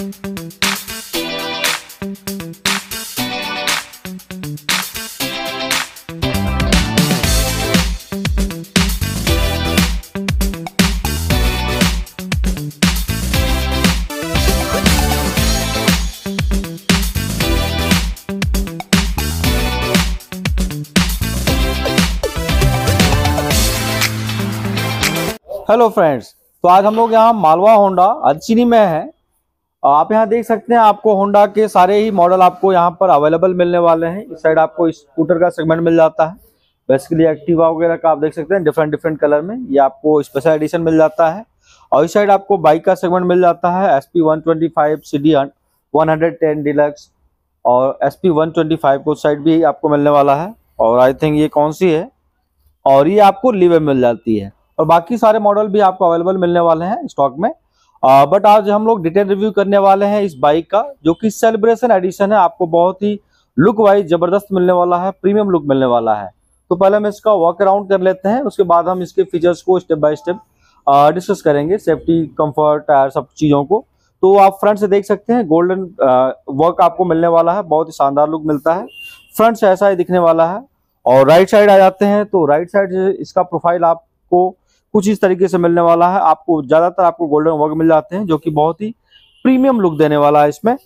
Hello friends, तो आज हम लोग यहाँ मालवा होंडा अदचिनी में है। आप यहाँ देख सकते हैं, आपको होंडा के सारे ही मॉडल आपको यहाँ पर अवेलेबल मिलने वाले हैं। इस साइड आपको स्कूटर का सेगमेंट मिल जाता है, बेसिकली एक्टिवा वगैरह का आप देख सकते हैं डिफरेंट डिफरेंट कलर में, ये आपको स्पेशल एडिशन मिल जाता है। और इस साइड आपको बाइक का सेगमेंट मिल जाता है, SP 125 CD 110 डिलक्स और SP 125 को साइड भी आपको मिलने वाला है। और आई थिंक ये कौन सी है, और ये आपको लीवे मिल जाती है। और बाकी सारे मॉडल भी आपको अवेलेबल मिलने वाले हैं स्टॉक में। बट आज हम लोग डिटेल रिव्यू करने वाले हैं इस बाइक का, जो कि सेलिब्रेशन एडिशन है। आपको बहुत ही लुक वाइज जबरदस्त मिलने वाला है, प्रीमियम लुक मिलने वाला है। तो पहले हम इसका वॉक अराउंड कर लेते हैं, उसके बाद हम इसके फीचर्स को स्टेप बाय स्टेप डिस्कस करेंगे, सेफ्टी, कंफर्ट, टायर, सब चीज़ों को। तो आप फ्रंट से देख सकते हैं गोल्डन वर्क आपको मिलने वाला है, बहुत ही शानदार लुक मिलता है। फ्रंट से ऐसा ही दिखने वाला है। और राइट साइड आ जाते हैं, तो राइट साइड इसका प्रोफाइल आपको कुछ इस तरीके से मिलने वाला है। आपको ज्यादातर आपको गोल्डन वर्क मिल जाते हैं, जो कि बहुत ही प्रीमियम लुक देने वाला है इसमें।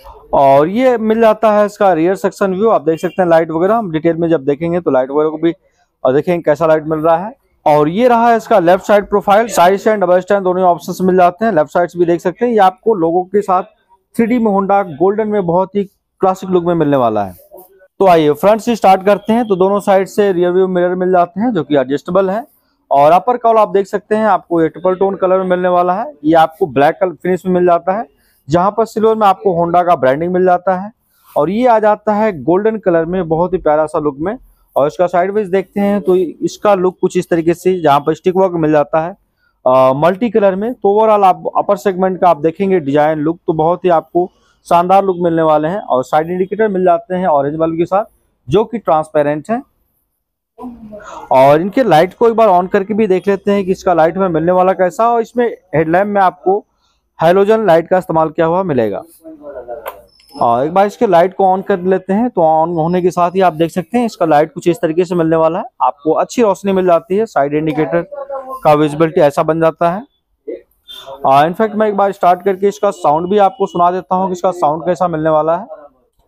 और ये मिल जाता है इसका रियर सेक्शन व्यू, आप देख सकते हैं लाइट वगैरह। हम डिटेल में जब देखेंगे तो लाइट वगैरह को भी देखेंगे कैसा लाइट मिल रहा है। और ये रहा है इसका left side profile, side stand, double stand दोनों ऑप्शन मिल जाते हैं। लेफ्ट साइड भी देख सकते हैं, ये आपको लोगों के साथ 3D में होंडा गोल्डन में बहुत ही क्लासिक लुक में मिलने वाला है। तो आइए फ्रंट से स्टार्ट करते हैं। तो दोनों साइड से रियर व्यू मिरर मिल जाते हैं, जो कि एडजस्टेबल है। और अपर कॉल आप देख सकते हैं, आपको ये ट्रिपल टोन कलर में मिलने वाला है। ये आपको ब्लैक कलर फिनिश में मिल जाता है, जहां पर सिल्वर में आपको होंडा का ब्रांडिंग मिल जाता है। और ये आ जाता है गोल्डन कलर में, बहुत ही प्यारा सा लुक में। और इसका साइडवेज देखते हैं तो इसका लुक कुछ इस तरीके से, जहां पर स्टिक वर्क मिल जाता है मल्टी कलर में। तो ओवरऑल आप अपर सेगमेंट का आप देखेंगे डिजाइन लुक, तो बहुत ही आपको शानदार लुक मिलने वाले हैं। और साइड इंडिकेटर मिल जाते हैं ऑरेंज बल्ब के साथ, जो कि ट्रांसपेरेंट है। और इनके लाइट को एक बार ऑन करके भी देख लेते हैं कि इसका लाइट में मिलने वाला कैसा। और इसमें हेडलैम्प में आपको हैलोजन लाइट का इस्तेमाल किया हुआ मिलेगा। और एक बार इसके लाइट को ऑन कर लेते हैं, तो ऑन होने के साथ ही आप देख सकते हैं इसका लाइट कुछ इस तरीके से मिलने वाला है। आपको अच्छी रोशनी मिल जाती है, साइड इंडिकेटर का विजिबिलिटी ऐसा बन जाता है। इनफैक्ट मैं एक बार स्टार्ट करके इसका साउंड भी आपको सुना देता हूँ कि इसका साउंड कैसा मिलने वाला है।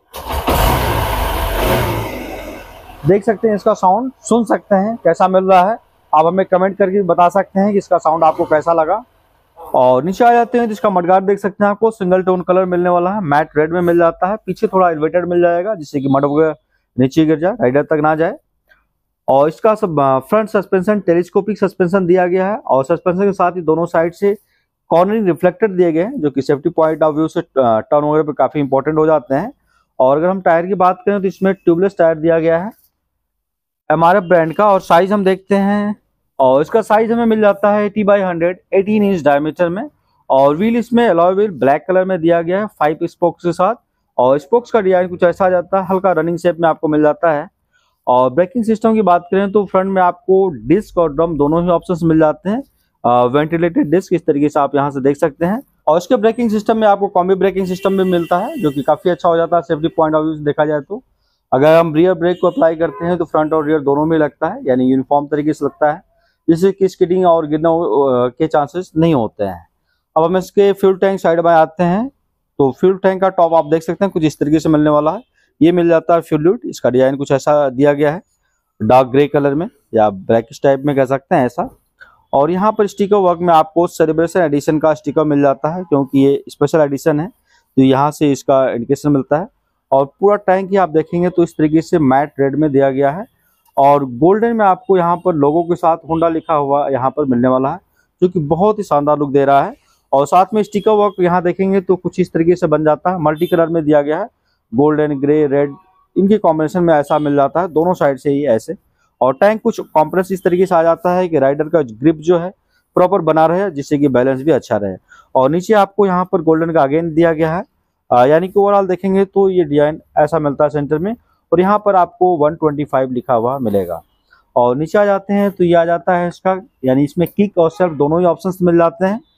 देख सकते हैं इसका साउंड, सुन सकते हैं कैसा मिल रहा है। आप हमें कमेंट करके बता सकते हैं कि इसका साउंड आपको कैसा लगा। और नीचे आ जाते हैं, जिसका मडगार्ड देख सकते हैं, आपको सिंगल टोन कलर मिलने वाला है, मैट रेड में मिल जाता है। पीछे थोड़ा एलिवेटेड मिल जाएगा, जिससे कि मड वगैरह नीचे गिर जाए, राइडर तक ना जाए। और इसका सब फ्रंट सस्पेंशन टेलीस्कोपिक सस्पेंशन दिया गया है। और सस्पेंशन के साथ ही दोनों साइड से कॉर्नरिंग रिफ्लेक्टर दिए गए हैं, जो कि सेफ्टी पॉइंट ऑफ व्यू से टर्न वगैरह पे काफी इंपॉर्टेंट हो जाते हैं। और अगर हम टायर की बात करें तो इसमें ट्यूबलेस टायर दिया गया है MRF ब्रांड का। और साइज हम देखते हैं, और इसका साइज हमें मिल जाता है 80/100 18 इंच डायमीटर में। और व्हील इसमें अलॉय व्हील ब्लैक कलर में दिया गया है 5 स्पोक्स के साथ। और स्पोक्स का डिजाइन कुछ ऐसा आ जाता है, हल्का रनिंग शेप में आपको मिल जाता है। और ब्रेकिंग सिस्टम की बात करें तो फ्रंट में आपको डिस्क और ड्रम दोनों ही ऑप्शंस मिल जाते हैं। वेंटिलेटेड डिस्क इस तरीके से आप यहाँ से देख सकते हैं। और इसके ब्रेकिंग सिस्टम में आपको कॉम्बी ब्रेकिंग सिस्टम भी मिलता है, जो कि काफी अच्छा हो जाता है सेफ्टी पॉइंट ऑफ व्यू से देखा जाए तो। अगर हम रियर ब्रेक को अप्लाई करते हैं तो फ्रंट और रियर दोनों में लगता है, यानी यूनिफॉर्म तरीके से लगता है, जिससे कि स्किडिंग और गिरने के चांसेस नहीं होते हैं। अब हम इसके फ्यूल टैंक साइड में आते हैं, तो फ्यूल टैंक का टॉप आप देख सकते हैं कुछ इस तरीके से मिलने वाला है। ये मिल जाता है फ्यूल ल्यूट, इसका डिजाइन कुछ ऐसा दिया गया है, डार्क ग्रे कलर में या ब्लैकिश टाइप में कह सकते हैं ऐसा। और यहाँ पर स्टिकर वर्क में आपको सेलिब्रेशन एडिशन का स्टिकर मिल जाता है, क्योंकि ये स्पेशल एडिशन है, तो यहाँ से इसका इंडिकेशन मिलता है। और पूरा टैंक ही आप देखेंगे तो इस तरीके से मैट रेड में दिया गया है। और गोल्डन में आपको यहाँ पर लोगों के साथ होंडा लिखा हुआ यहाँ पर मिलने वाला है, जो कि बहुत ही शानदार लुक दे रहा है। और साथ में स्टिकर वर्क यहाँ देखेंगे तो कुछ इस तरीके से बन जाता है, मल्टी कलर में दिया गया है, गोल्डन, ग्रे, रेड, इनके कॉम्बिनेशन में ऐसा मिल जाता है दोनों साइड से ही ऐसे। और टैंक कुछ कॉम्प्रेस इस तरीके से आ जाता है कि राइडर का ग्रिप जो है प्रॉपर बना रहे, जिससे कि बैलेंस भी अच्छा रहे। और नीचे आपको यहाँ पर गोल्डन का अगेन दिया गया है, यानी कि ओवरऑल देखेंगे तो ये डिजाइन ऐसा मिलता है सेंटर में। और यहाँ पर आपको 125 लिखा हुआ मिलेगा। और नीचे आ जाते हैं तो ये आ जाता है इसका, यानी इसमें किक और सेल्फ दोनों ही ऑप्शंस मिल जाते हैं।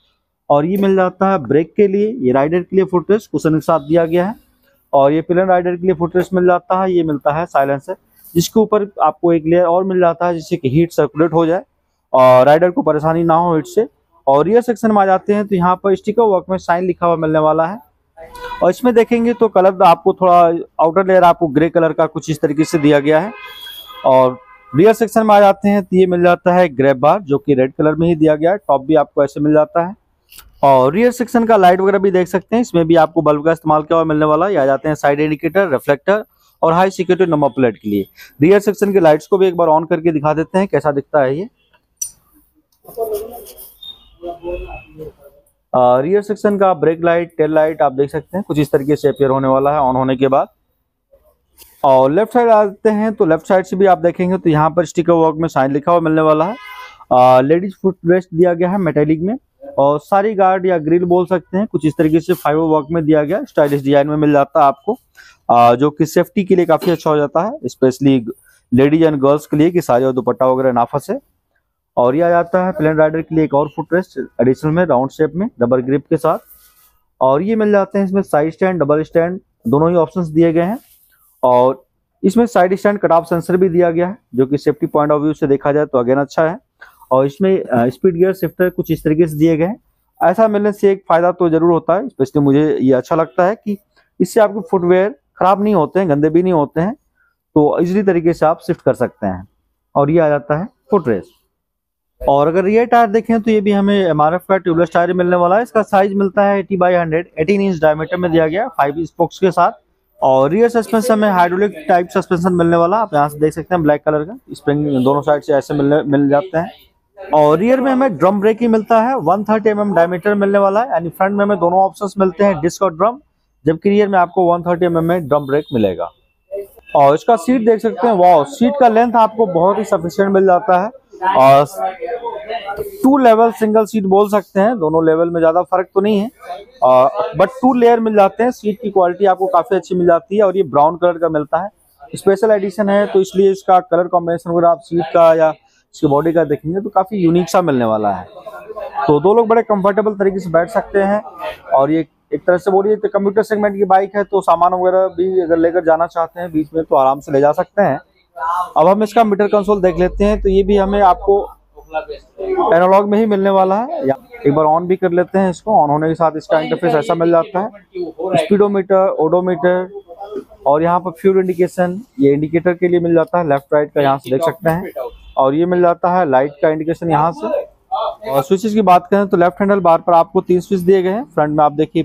और ये मिल जाता है ब्रेक के लिए, ये राइडर के लिए फुटरेस्ट कुशन के साथ दिया गया है। और ये प्लेन राइडर के लिए फुटरेस्ट मिल जाता है। ये मिलता है साइलेंसर, जिसके ऊपर आपको एक लेयर और मिल जाता है जिससे कि हीट सर्कुलेट हो जाए और राइडर को परेशानी ना हो हीट से। और रियर सेक्शन में आ जाते हैं तो यहाँ पर स्टिकर वर्क में साइन लिखा हुआ मिलने वाला है। और इसमें देखेंगे तो कलर आपको थोड़ा आउटर लेयर आपको ग्रे कलर का कुछ इस तरीके से दिया गया है। और रियर सेक्शन में आ जाते हैं तो ये मिल जाता है ग्रैब बार, जो कि रेड कलर में ही दिया गया है। टॉप भी आपको ऐसे मिल जाता है। और रियर सेक्शन का लाइट वगैरह भी देख सकते हैं, इसमें भी आपको बल्ब का इस्तेमाल किया हुआ मिलने वाला है। ये आ जाते हैं साइड इंडिकेटर, रिफ्लेक्टर और हाई सिक्योरिटी नंबर प्लेट के लिए। रियर सेक्शन के लाइट्स को भी एक बार ऑन करके दिखा देते हैं कैसा दिखता है ये। रियर सेक्शन का ब्रेक लाइट, टेल लाइट आप देख सकते हैं कुछ इस तरीके से अपीयर होने वाला है ऑन होने के बाद। और लेफ्ट साइड आते हैं तो लेफ्ट साइड से भी आप देखेंगे तो यहाँ पर स्टिकर वर्क में साइन लिखा हुआ मिलने वाला है। लेडीज फुट रेस्ट दिया गया है मेटेलिक में। और सारी गार्ड या ग्रिल बोल सकते हैं कुछ इस तरीके से फाइबर वर्क में दिया गया, स्टाइलिश डिजाइन में मिल जाता है आपको, जो कि सेफ्टी के लिए काफी अच्छा हो जाता है, स्पेशली लेडीज एंड गर्ल्स के लिए कि साड़ी और दुपट्टा वगैरह ना फंसे। और ये आ जाता है प्लेन राइडर के लिए एक और फुटरेस्ट एडिशनल में राउंड शेप में डबल ग्रिप के साथ। और ये मिल जाते हैं इसमें साइड स्टैंड, डबल स्टैंड दोनों ही ऑप्शंस दिए गए हैं। और इसमें side stand cut off sensor भी दिया गया है, जो कि सेफ्टी पॉइंट ऑफ व्यू से देखा जाए तो अगेन अच्छा है। और इसमें स्पीड गियर शिफ्टर कुछ इस तरीके से दिए गए हैं। ऐसा मिलने से एक फायदा तो जरूर होता है, स्पेशली मुझे ये अच्छा लगता है कि इससे आपके फुटवेयर खराब नहीं होते हैं, गंदे भी नहीं होते हैं, तो इजीली तरीके से आप शिफ्ट कर सकते हैं। और ये आ जाता है फुटरेस्ट। और अगर रियर टायर देखें तो ये भी हमें एमआरएफ का ट्यूबलेस टायर मिलने वाला है। इसका साइज मिलता है 80/100, 18 इंच डायमीटर में दिया गया 5 स्पोक्स के साथ। और रियर सस्पेंशन में हाइड्रोलिक टाइप सस्पेंशन मिलने वाला, आप यहाँ से देख सकते हैं ब्लैक कलर का स्प्रिंग दोनों साइड से ऐसे मिल जाते हैं। और रियर में हमें ड्रम ब्रेक ही मिलता है, 130 mm डायमीटर मिलने वाला है। यानी फ्रंट में हमें दोनों ऑप्शंस मिलते हैं, डिस्क और ड्रम, जबकि रियर में आपको 130 mm में ड्रम ब्रेक मिलेगा। और इसका सीट देख सकते हैं, वाह, सीट का लेंथ आपको बहुत ही सफिशिएंट मिल जाता है। और 2 लेवल सिंगल सीट बोल सकते हैं, दोनों लेवल में ज्यादा फर्क तो नहीं है, बट 2 लेयर मिल जाते हैं। सीट की क्वालिटी आपको काफी अच्छी मिल जाती है। और ये ब्राउन कलर का मिलता है, स्पेशल एडिशन है, तो इसलिए इसका कलर कॉम्बिनेशन वगैरह आप सीट का या इसकी बॉडी का देखेंगे तो काफी यूनिक सा मिलने वाला है। तो 2 लोग बड़े कंफर्टेबल तरीके से बैठ सकते हैं। और ये एक तरह से बोलिए तो कंप्यूटर सेगमेंट की बाइक है, तो सामान वगैरह भी अगर लेकर जाना चाहते हैं बीच में तो आराम से ले जा सकते हैं। अब हम इसका मीटर कंसोल देख लेते हैं, तो ये भी हमें आपको एनालॉग में ही मिलने वाला है। एक बार ऑन भी कर लेते हैं इसको। ऑन होने के साथ इसका इंटरफेस ऐसा मिल जाता है, स्पीडोमीटर, ओडोमीटर और यहाँ पर फ्यूल इंडिकेशन, ये इंडिकेटर के लिए मिल जाता है लेफ्ट राइट का, यहाँ से देख सकते हैं। और ये मिल जाता है लाइट का इंडिकेशन यहाँ से। और स्विचेस की बात करें तो लेफ्ट हैंडल बार पर आपको 3 स्विच दिए गए हैं। फ्रंट में आप देखिए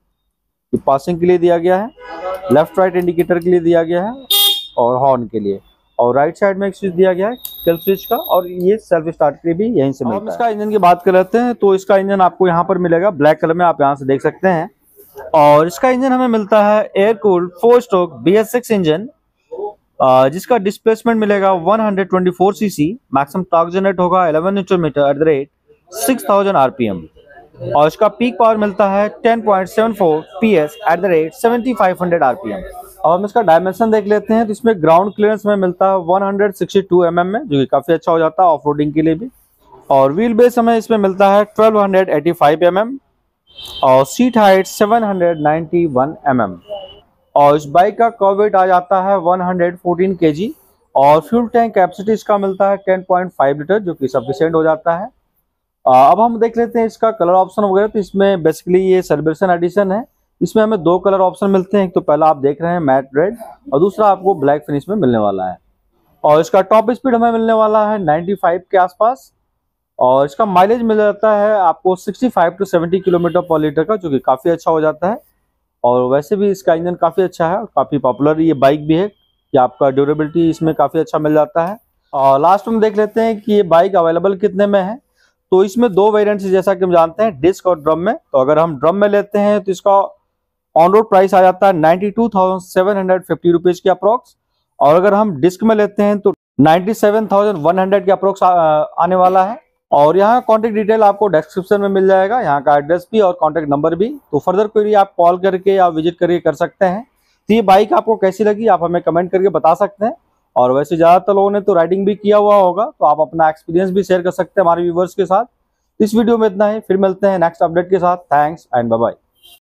पासिंग के लिए दिया गया है, लेफ्ट राइट इंडिकेटर के लिए दिया गया है और हॉर्न के लिए। और राइट साइड में एक स्विच दिया गया है किल स्विच का, और ये सेल्फ स्टार्ट के लिए भी यहीं से मिलता है। हम इसका इंजन की बात कर लेते हैं, तो इसका इंजन आपको यहाँ पर मिलेगा ब्लैक कलर में, आप यहाँ से देख सकते हैं। और इसका इंजन हमें मिलता है air cooled 4 stroke BS6 engine, जिसका डिस्प्लेसमेंट मिलेगा 124 cc। मैक्सिमम टॉर्क जनरेट होगा 11 Nm @ 6000 RPM। और इसका पीक पावर मिलता है 10.74 PS @ 7500 RPM। अब हम इसका डायमेंशन देख लेते हैं, तो इसमें ग्राउंड क्लियरेंस में मिलता है 162 mm में, जो कि काफी अच्छा हो जाता है ऑफ रोडिंग के लिए भी। और व्हील बेस हमें इसमें मिलता है 1285 mm और सीट हाइट 791 mm। और इस बाइक का कर्व वेट आ जाता है 114 kg। और फ्यूल टैंक कैपेसिटी इसका मिलता है 10.5 लीटर, जो कि सफिशिएंट हो जाता है। अब हम देख लेते हैं इसका कलर ऑप्शन वगैरह। तो इसमें बेसिकली ये सेलिब्रेशन एडिशन है, इसमें हमें 2 कलर ऑप्शन मिलते हैं। एक तो पहला आप देख रहे हैं मैट रेड, और दूसरा आपको ब्लैक फिनिश में मिलने वाला है। और इसका टॉप स्पीड हमें मिलने वाला है 95 के आसपास। और इसका माइलेज मिल जाता है आपको 65 से 70 किलोमीटर पर लीटर का, जो कि काफी अच्छा हो जाता है। और वैसे भी इसका इंजन काफी अच्छा है, काफी पॉपुलर ये बाइक भी है कि आपका ड्यूरेबिलिटी इसमें काफी अच्छा मिल जाता है। और लास्ट में देख लेते हैं कि ये बाइक अवेलेबल कितने में है। तो इसमें 2 वेरिएंट्स जैसा कि हम जानते हैं, डिस्क और ड्रम में। तो अगर हम ड्रम में लेते हैं तो इसका ऑन रोड प्राइस आ जाता है 92,750 रुपीज के अप्रोक्स। और अगर हम डिस्क में लेते हैं तो 97,100 के अप्रोक्स आने वाला है। और यहाँ कॉन्टेक्ट डिटेल आपको डिस्क्रिप्शन में मिल जाएगा, यहाँ का एड्रेस भी और कॉन्टेक्ट नंबर भी। तो फर्दर क्वेरी आप कॉल करके या विजिट करके कर सकते हैं। तो ये बाइक आपको कैसी लगी आप हमें कमेंट करके बता सकते हैं। और वैसे ज्यादातर लोगों ने तो राइडिंग भी किया हुआ होगा, तो आप अपना एक्सपीरियंस भी शेयर कर सकते हैं हमारे व्यूवर्स के साथ। इस वीडियो में इतना ही, फिर मिलते हैं नेक्स्ट अपडेट के साथ। Thanks and bye bye.